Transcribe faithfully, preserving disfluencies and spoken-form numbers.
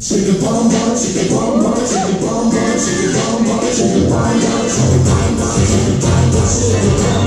Shake it bum bum, shake it bum bum, shake it bum bum, shake it bum bum, shake it bum bum, shake it bum bum, shake it bum bum, shake it bum bum.